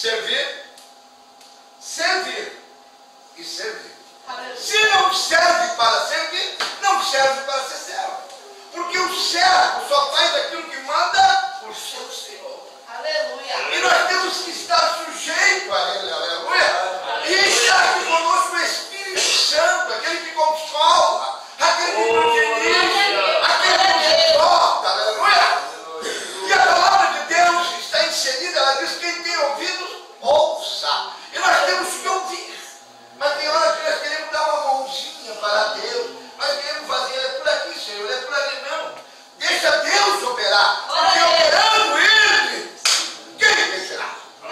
servir, servir e servir. Se não serve para servir, não serve para ser servo. Porque o servo só faz aquilo que manda o seu Senhor. Aleluia. E nós temos que estar sujeitos a Ele, aleluia. E está aqui conosco o Espírito Santo, aquele que consola, aquele que nos dirige, aquele que nos exorta, aleluia. E a palavra de Deus está inserida, ela diz: quem tem ouvidos, ouça. E nós temos que ouvir. Mas tem hora que nós queremos dar uma mãozinha para Deus. Nós queremos fazer, é por aqui, Senhor, é por ali, não. Deixa Deus operar. Porque operando Ele, quem deixará?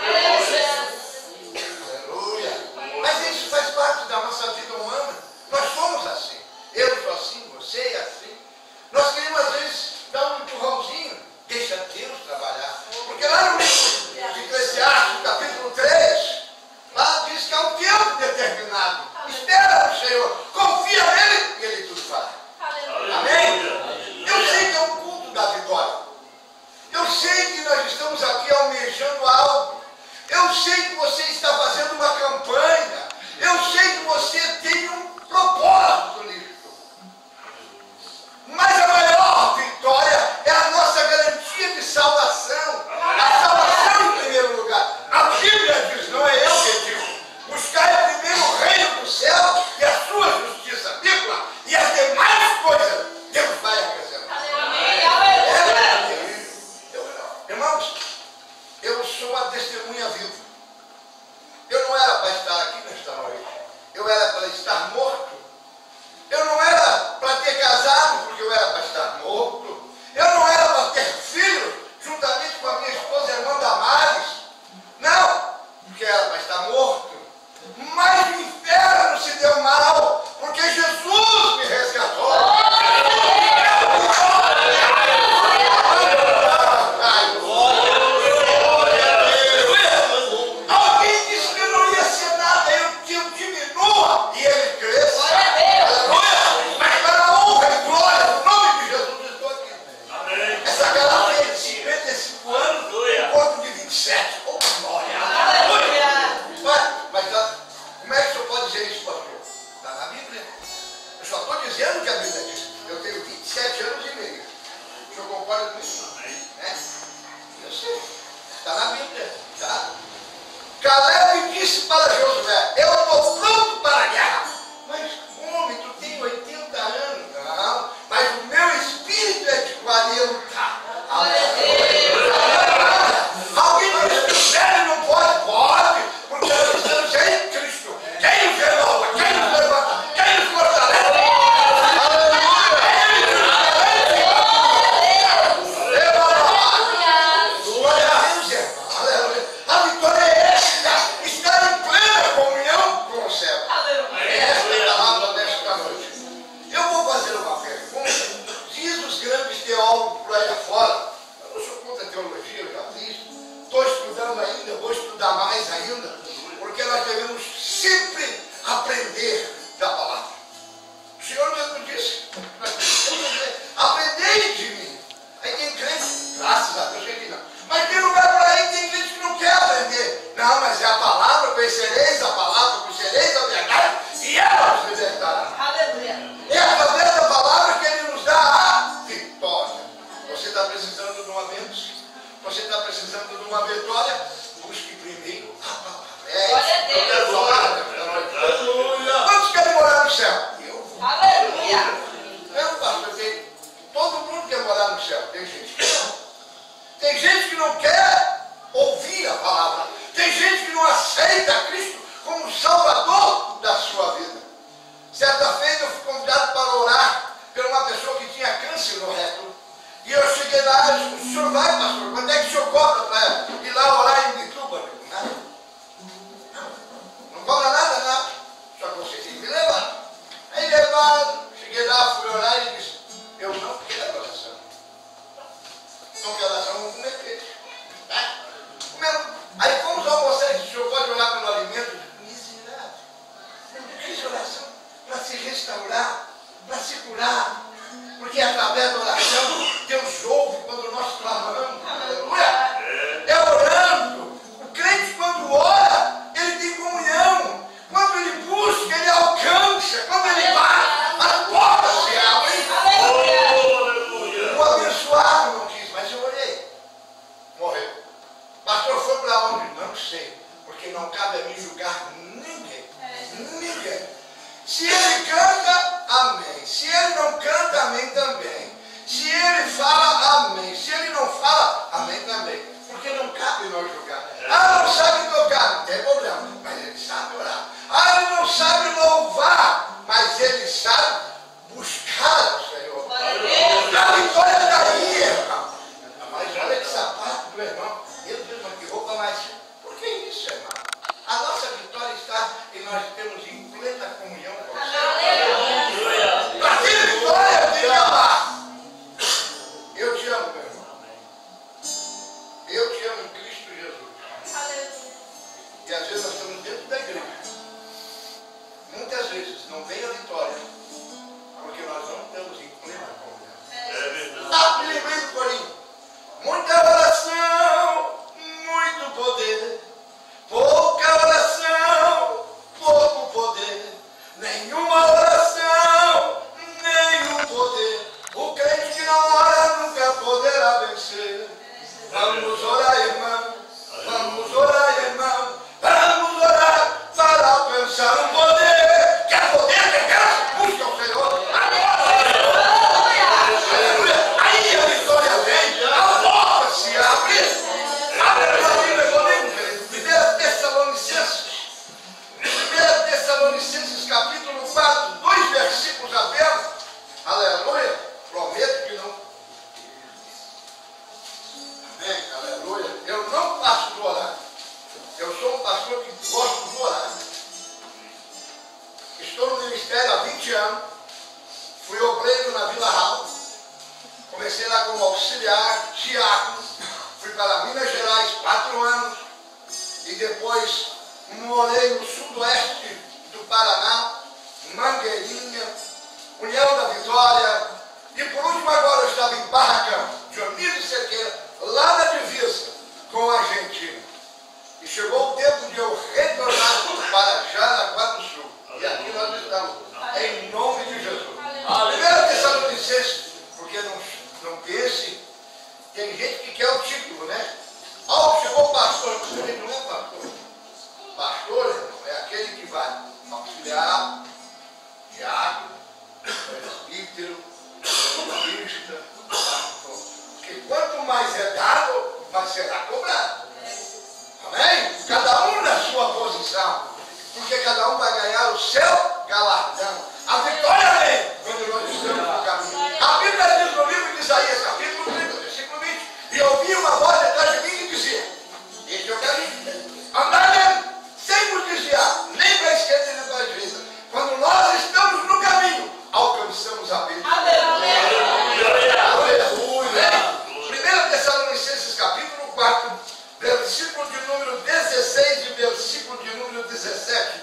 Aleluia. Mas isso faz parte da nossa vida humana. Nós somos assim. Eu sou assim, você é assim. Nós queremos, às vezes, dar um empurrãozinho. Deixa Deus trabalhar. Porque lá no livro de Eclesiastes, capítulo 3, lá diz que há um tempo determinado. Espera no Senhor, confia nele e ele tudo fará. Amém? Eu sei que é um culto da vitória. Eu sei que nós estamos aqui almejando algo. Eu sei que você está fazendo uma campanha. Eu sei que você tem um propósito nisso. Mas a maior vitória é a nossa garantia de salvação. A salvação em primeiro lugar. A Bíblia diz, não é eu que digo: buscai primeiro o reino do céu e a sua justiça, vírgula, e as demais coisas Deus vai acrescentar. Irmãos, eu sou a testemunha viva. Eu não era para estar aqui nesta noite. Eu era para estar morto. Eu não era para ter casado, porque eu era para estar morto. Eu não era para ter filho, juntamente com a minha esposa, a irmã Damares. Não, porque era para estar morto. Mas o inferno se deu mal, porque Jesus me resgatou. Alguém disse que eu não ia ser nada, eu diminua e ele cresça. Mas para a honra e glória do nome de Jesus, eu estou aqui. Essa galera de 55 anos, um corpo de 27. Oh, glória! Mas como é que o senhor pode dizer isso, pastor? Está na Bíblia. Eu só estou dizendo que a Bíblia diz. Eu tenho 27 anos e meio. O senhor concorda com isso? Né? Eu sei. Está na Bíblia. Tá? Caleb disse para Josué: eu estou pronto para a guerra. Mas homem, tu tem 80 anos. Não. Mas o meu espírito é de 40. Alguém diz que o velho não pode? Pode. Porque nós estamos em Cristo. Quem nos renova? Quem nos levanta? Quem nos fortalece? Aleluia! A vitória é esta: estar em plena comunhão com o céu. Esta é a palavra desta noite. Eu vou fazer uma pergunta. Diz os grandes teólogos por aí afora. Eu não sou contra a teologia, eu já fiz. Estou estudando ainda, vou estudar mais ainda. Porque nós devemos sempre aprender da palavra. O Senhor mesmo disse: aprendei de mim. Aí tem crente, graças a Deus, que não. Mas tem lugar por aí, tem gente que não quer aprender. Não, mas é a palavra, conhecereis a palavra, conhecereis a verdade, e ela nos libertará. É através da palavra que Ele nos dá a vitória. Você está precisando de uma bênção? Você está precisando de uma vitória? Busque primeiro a palavra. Glória a Deus. Eu quero falar. Aleluia. Quantos querem morar no céu? Eu vou. Aleluia. Eu, pastor, todo mundo quer morar no céu. Tem gente que não. Tem gente que não quer ouvir a palavra. Tem gente que não aceita Cristo como Salvador da sua vida. Certa feita eu fui convidado para orar por uma pessoa que tinha câncer no reto. E eu cheguei lá e disse: o senhor vai, pastor? Quanto é que o senhor cobra para ir lá orar em Bituba? Nada. Não cobra nada, não. Só que você tem que me levar. Aí levaram, cheguei lá, fui orar e disse: eu não quero oração. Não quero oração, vou comer peixe. para onde? Não sei. Porque não cabe a mim julgar ninguém. Ninguém. Se ele canta, amém. Se ele não canta, amém também. Se ele fala, amém. Se ele não fala, amém também. Porque não cabe nós julgar. Ah, não sabe tocar, não tem problema. Mas ele sabe orar. Ah, ele não sabe louvar, mas ele sabe buscar o Senhor. A vitória está aí, irmão. Mas olha que sapato do irmão. Meu Deus, mas que roupa mais. Por que isso, irmão? A nossa vitória está e nós temos em plena comunhão com o Senhor. Para ter vitória, eu tenho que amar. Eu te amo, meu irmão. Eu te amo em Cristo Jesus. E às vezes nós estamos dentro da igreja. Muitas vezes não vem a vitória, porque nós não estamos em plena comunhão. Ah, me lembrei do corinho. Muita oração, muito poder. Pouca oração, pouco poder. Nenhuma oração, nenhum poder. O crente que não ora nunca poderá vencer. Vamos orar, irmão. Vamos orar, irmão. Vamos orar para alcançar o poder. Quer poder? Quer graça? Busca o Senhor. Aleluia. Aí a vitória vem. A porta se abre. Abre a Bíblia comigo, querido. 1 Tessalonicenses capítulo 4, 2 versículos apenas. Aleluia. Prometo que não. Amém. Aleluia. Eu não passo do horário. Eu sou um pastor que gosto do horário. Estou no ministério há 20 anos. Fui obreiro na Vila Raul. Comecei lá como auxiliar, diácono. Fui para Minas Gerais 4 anos. E depois morei no sudoeste do Paraná, Mangueirinha, União da Vitória. E por último agora eu estava em Barracão, Dionísio Cerqueira, lá na divisa com a Argentina. E chegou o tempo de eu retornar para Jaraguá do Sul. E aqui nós estamos, em nome de Jesus. 1 Tessalonicenses, porque não pense, tem gente que quer o título, né? Oh, chegou o pastor, você não é pastor. Pastor, irmão, é aquele que vai auxiliar, diácono, presbítero, evangelista, pastor. Porque quanto mais é dado, mais será cobrado. Amém? Cada um na sua posição. Porque cada um vai ganhar o seu galardão. A vitória vem quando nós estamos no caminho. A Bíblia diz no livro de Isaías, capítulo 30, versículo 20. E ouvi uma voz atrás de mim que dizia: este é o caminho. Andai sem nos desviar, nem para a esquerda nem para a direita. Quando nós estamos no caminho, alcançamos a bênção. Aleluia! Aleluia! 1 Tessalonicenses capítulo 4, versículo de número 16 e versículo de número 17.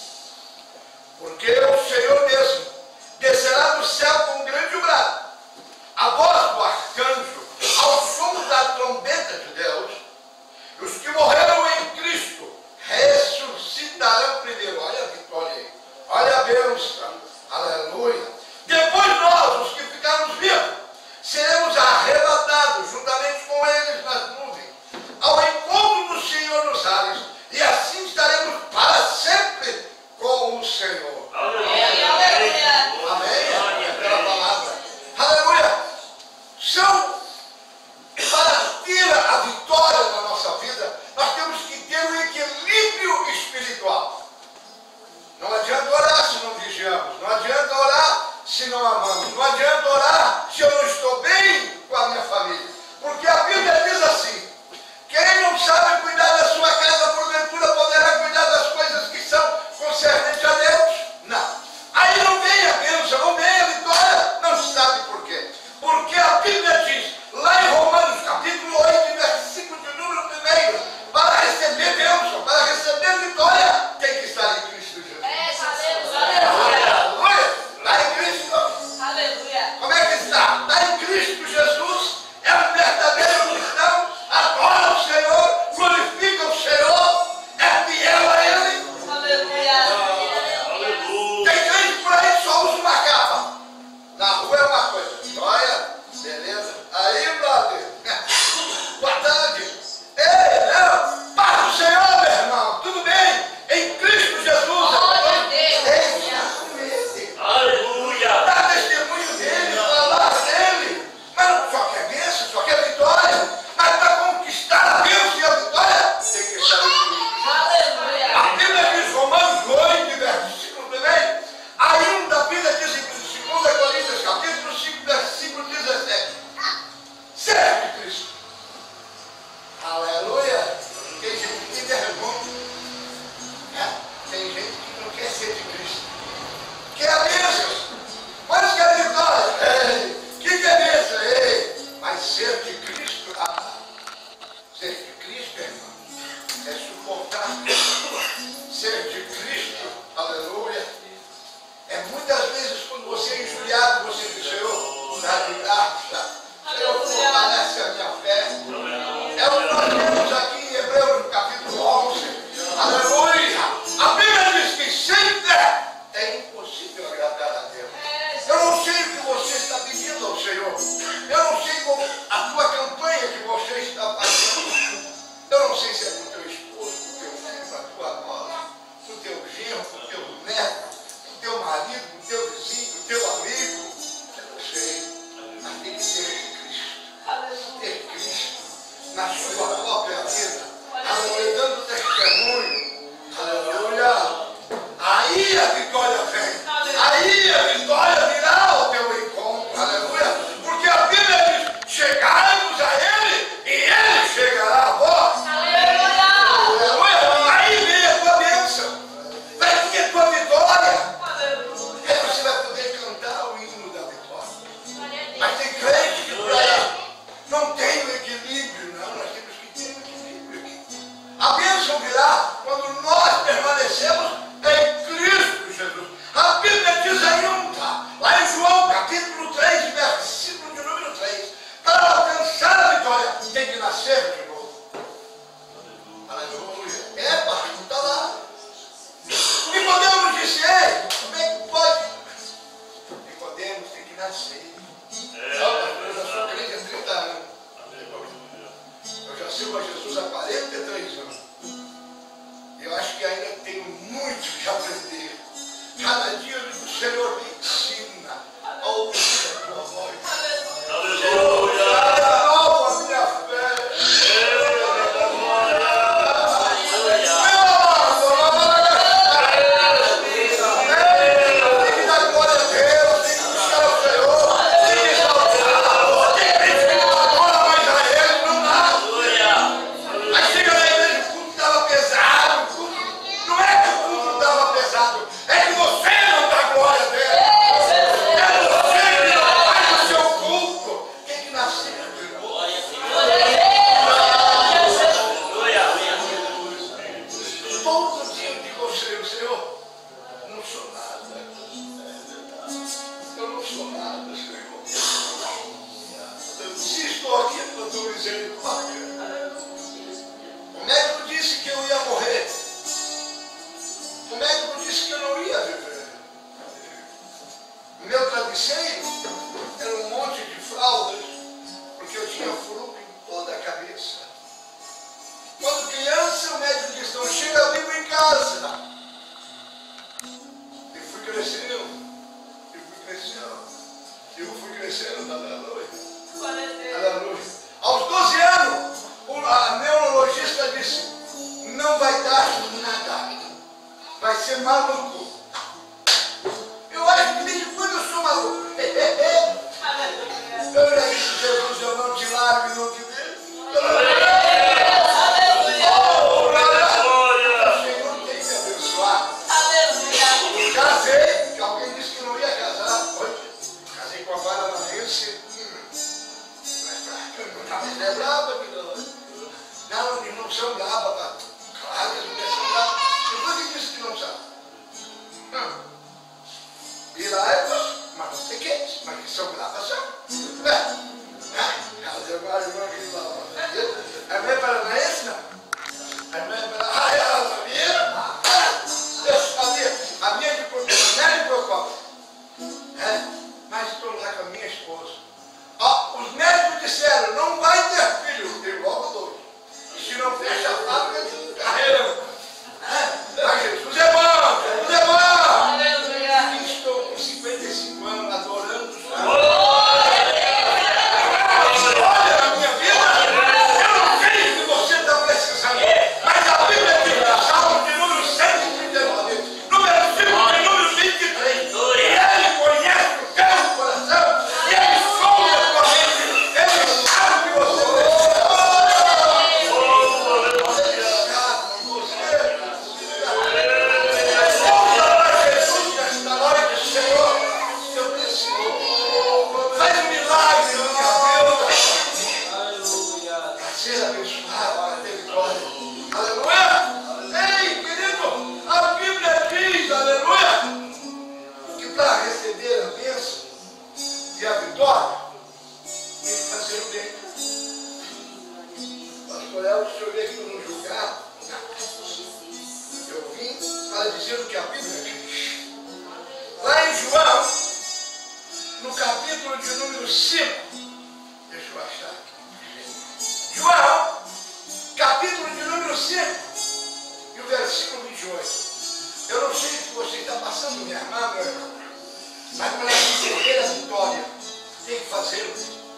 Porque o Senhor mesmo descerá do céu com um grande brado, a voz do arcanjo, ao som da trombeta de Deus, e os que morreram em Cristo ressuscitarão primeiro. Olha a vitória aí, olha a bênção, aleluia. Depois nós, os que ficarmos vivos, seremos arrebatados juntamente com eles nas nuvens, ao encontro do Senhor nos ares, e assim estaremos para sempre com o Senhor. Aleluia. ser de Cristo, aleluia. É muitas vezes quando você é injuriado, você diz, Senhor, dá-me graça, Senhor, fortalece a minha fé. É o que nós temos aqui em Hebreus, no capítulo 11, aleluia. A Bíblia diz que sem fé é impossível agradar a Deus. Eu não sei o que você está pedindo ao Senhor, eu não sei como a tua campanha que você está fazendo, eu não sei se é para o teu esposo, para o teu filho, para a tua nora, para o teu genro, para o teu neto, para o teu marido, para o teu vizinho, para o teu amigo, eu não sei, mas tem que ser ter Cristo na sua própria vida, aleluia, dando testemunho, aleluia. Aí a vitória vem, aí a vitória virá ao teu encontro, aleluia, porque a Bíblia diz, chegai-vos a Ele e Ele chegará a vós, aleluia. Aí vem a tua bênção, vai vir a tua vitória, aí você vai poder cantar o hino da vitória. Mas tem crente que por aí não tem o equilíbrio, não, nós temos que ter o equilíbrio. A bênção virá quando nós permanecemos em Cristo Jesus. A Bíblia diz ainda, lá em João capítulo 3, versículo de número 3, para alcançar a vitória tem que nascer de novo. Aleluia. É, pastor, está lá. Nicodemos disse, ei, como é que pode? Nicodemos tem que nascer. Eu já sou crente há 30 anos. Eu já sirvo a Jesus há 43 anos. Eu acho que ainda tenho muito que aprender. Cada dia o Senhor me ensina a ouvir a tua voz. Aleluia! Renova a minha fé. Tem que dar glória a Deus, tem que buscar o Senhor, tem que exaltar, tem que pedir agora mais a Ele, não dá. Aí chega na igreja, o culto estava pesado, o culto, não é que o culto estava pesado, é que você não dá glória a Deus. É você que não faz o seu culto. Tem que nascer de novo. Todo dia eu digo ao Senhor, Senhor, não sou nada. Eu não sou nada, Senhor. Se estou aqui com a tua misericórdia. O médico disse que eu ia morrer. O médico disse que eu não ia viver. O meu travesseiro era um monte de fraldas, porque eu tinha furuca em toda a cabeça. Quando criança, o médico disse, não chega vivo em casa. Eu fui crescendo, aleluia. Aleluia. Aos 12 anos, a neurologista disse, não vai dar nada, vai ser maluco. Eu acho que desde quando eu sou maluco? Eu já disse, Jesus, eu não te largo e não te deixo. O Senhor tem que me abençoar. Casei, que alguém disse que não ia casar. Casei com a vara na esse. Não é brava, não, eles não são bravas. Claro que as mulheres são bravas. Eu nunca disse que não são. E lá é mas não sei quentes, mas que são bravas são. Casei com a irmã que lá. A irmã é paranaense, não? A irmã é paranaense. Ela sabia? Eu sabia. A minha de Portugal, não é de Procópio. Mas estou lá com a minha esposa. Os médicos disseram, não vai ter filho, tem logo dois. E se não fecha a fábrica, carreira. Mas Jesus é bom, Jesus é bom. Aleluia. Estou com 55 anos adorando o Senhor. Olha a minha vida, eu não sei o que você está precisando. dizer o que a Bíblia diz. Lá em João, no capítulo de número 5, deixa eu achar aqui. João, capítulo de número 5, e o versículo 28. Eu não sei se você está passando, minha irmã, meu irmão, mas para receber a vitória, tem que fazer.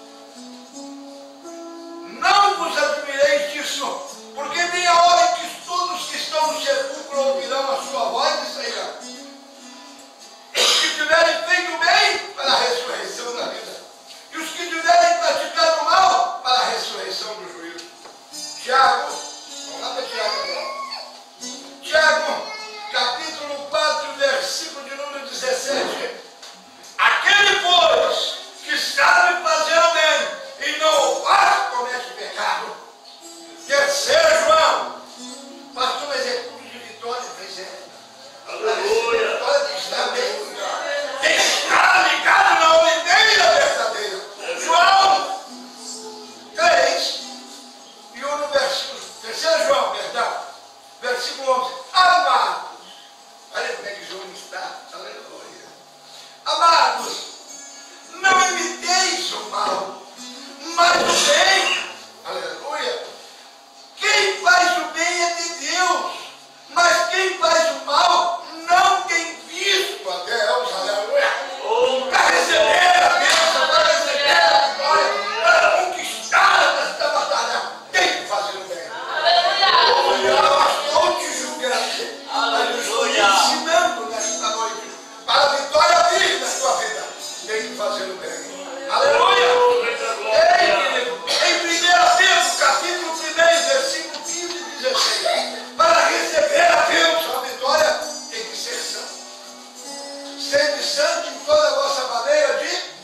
Não vos admireis disso, porque vem a hora em que todos que estão no sepulcro ouvirão a sua voz e sairão. Os que tiverem feito bem, para a ressurreição da vida. E os que tiverem praticado mal, para a ressurreição do juízo. Tiago, vamos lá para Tiago agora. Tiago, capítulo 4, versículo de número 17. Aquele, pois, que sabe fazer o bem e não o faz, comete pecado. Terceiro, João, pastor, mas é tudo de vitória, pois é. Aleluia. A vitória tem que estar bem. Tem que estar ligado na oliveira verdadeira. João 3, e o no versículo, terceiro João, perdão, versículo 11. Amados, olha como é que João está, aleluia. Amados, não imiteis o mal, mas o bem, aleluia. Quem faz o bem é de Deus, mas quem faz o mal não tem visto a Deus, aleluia. Para receber a bênção, para receber a vitória, para conquistar esta batalha, tem que fazer o bem. Aleluia. Eu estou te julgando, mas eu estou te ensinando nesta noite. Para a vitória vir na sua vida, tem que fazer o bem. Aleluia. Em 1 Pedro, capítulo 1, versículo 15 e 16. Para receber a bênção, a vitória, tem que ser santo. Sede santo em toda a vossa maneira de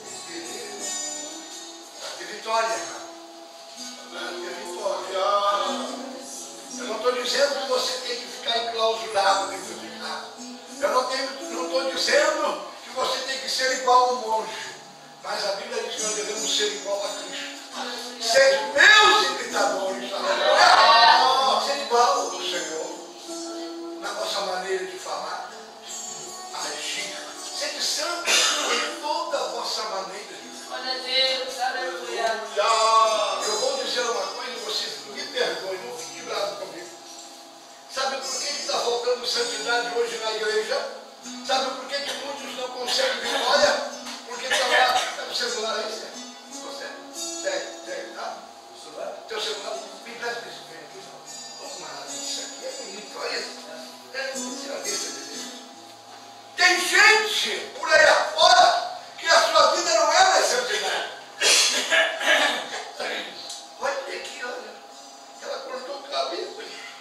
vitória, irmão. De vitória. Eu não estou dizendo que você tem que ficar enclausurado dentro de casa. Eu não estou dizendo que você tem que ser igual a um monge. Mas a Bíblia diz que nós devemos ser igual a Cristo. Sede meus imitadores. Aleluia. Ser igual ao do Senhor. Na vossa maneira de falar, agir. Sede santo em toda a vossa maneira de falar. Glória a Deus, aleluia. Eu vou dizer uma coisa e vocês me perdoem, não fiquem bravos comigo. Sabe por que está faltando santidade hoje na igreja? Sabe por que muitos não conseguem vitória? Porque está lá, está no celular aí, Zé? Você? Tem, tá? Teu celular? Me presta esse bem aqui, não. Vamos lá, isso aqui é bonito, olha isso. Tem gente por aí afora que a sua vida não é mais santidade. Olha aqui, olha. Ela cortou o cabelo.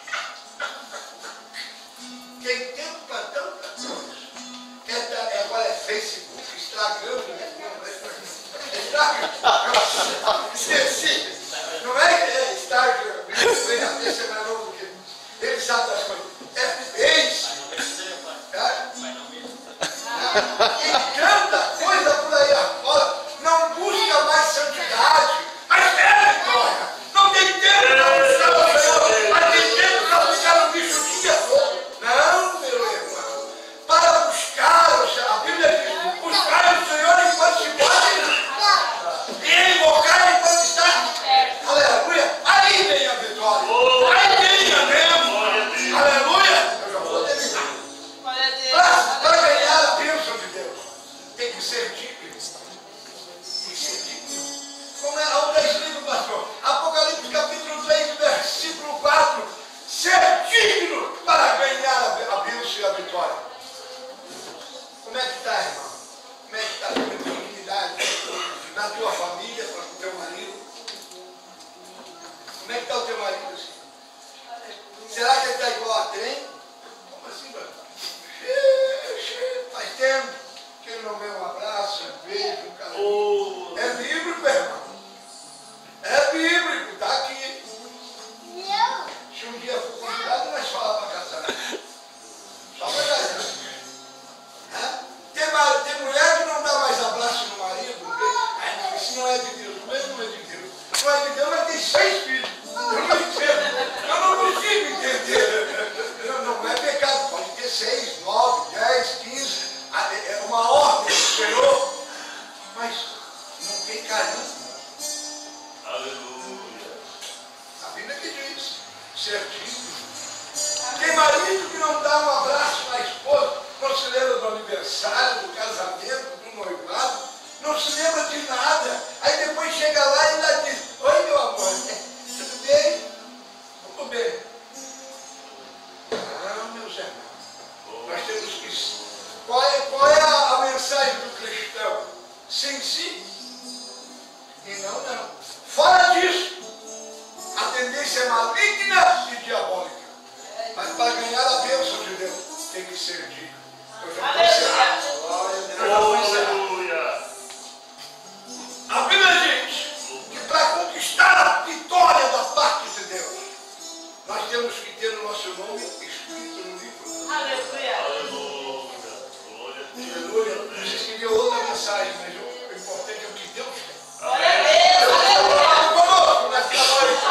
Tem tempo para tanta coisa. Agora é Facebook, Instagram, né? Esqueci. Não é Instagram, vem a cabeça mais novo do que ele sabe das coisas. F3. E tanta coisa por aí afora. Não busca mais santidade, mas é vitória. Não tem tempo para buscar o Senhor, mas tem tempo para ficar no bicho o dia todo. Não, meu irmão. Para buscar o Senhor, a Bíblia diz: buscar o Senhor enquanto se pode, e invocar enquanto está. Aleluia. Aí vem a vitória. Aí vem a bênção. Aleluia. Eu já vou terminar. Para ganhar a bênção de Deus, tem que ser digno. Tem que ser digno. Como é onde é escrito, pastor? Apocalipse capítulo 3, versículo 4. Ser digno para ganhar a bênção e a vitória. Como é que está, irmão? Como é que está a tua dignidade na tua família, para o teu marido? Como é que está o teu marido assim? Será que ele está igual a trem? Como assim, mano? Faz tempo que ele não vê um abraço, um beijo, um carinho. É bíblico, irmão. É bíblico, está aqui. Se um dia for convidado, nós falamos para casar. Só para casar. Tem mulher que não dá mais abraço no marido, porque isso não é de Deus, não é de Deus. Não é de Deus, mas tem 6 filhos. Eu não entendo. Eu não consigo entender. Não é pecado, pode ter 6. Tem marido que não dá um abraço na esposa, não se lembra do aniversário, do casamento, do noivado, não se lembra de nada. Aí depois chega lá e ainda diz: oi, meu amor, tudo bem? Tudo bem. Não, meus irmãos, nós temos que... Qual é a mensagem do cristão? Sim, sim. E não, não. Fora disso, a tendência é maligna e diabólica. Mas para ganhar a bênção de Deus, tem que ser digno. Eu já vou encerrar. Eu já vou encerrar. A Bíblia diz que para conquistar a vitória da parte de Deus, nós temos que ter o nosso nome escrito no livro. Aleluia. Aleluia. Vocês queriam outra mensagem, mas o importante é o que Deus quer. Glória a Deus. Aleluia. Conosco nesta noite.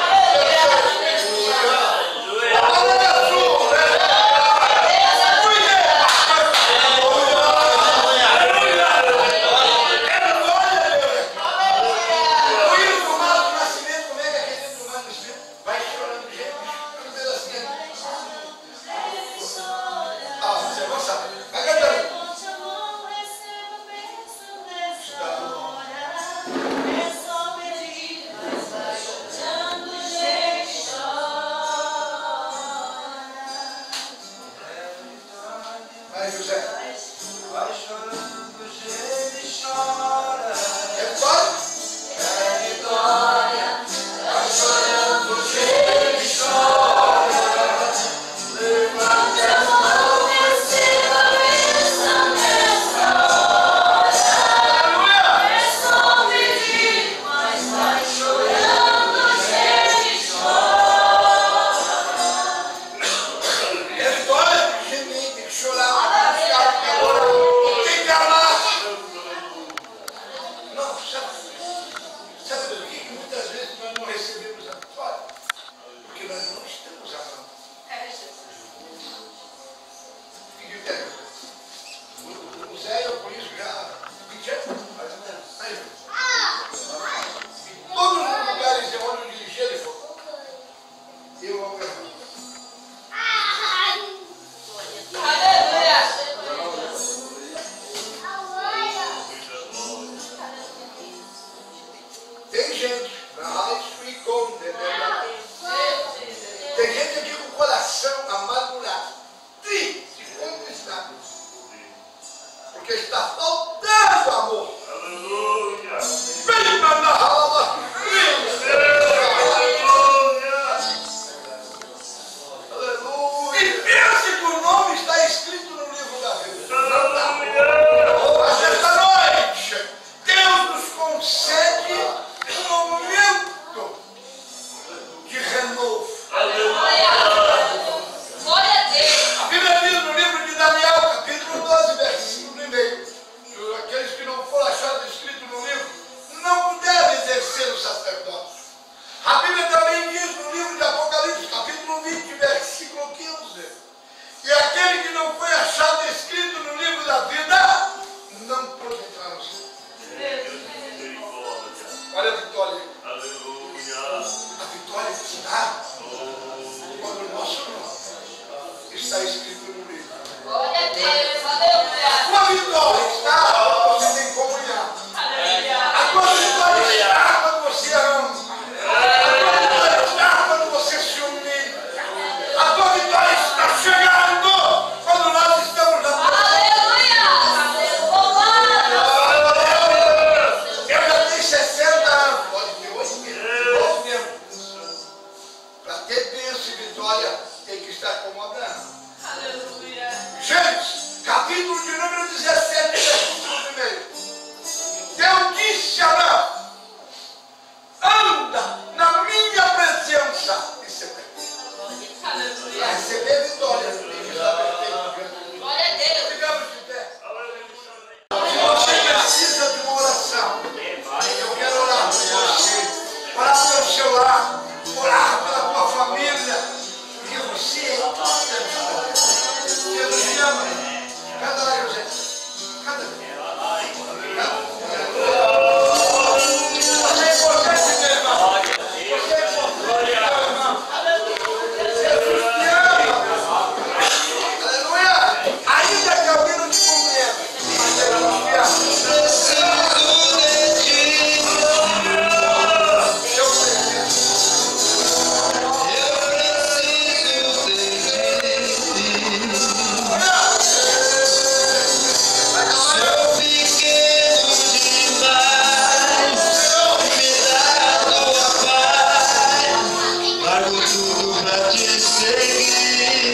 seguir.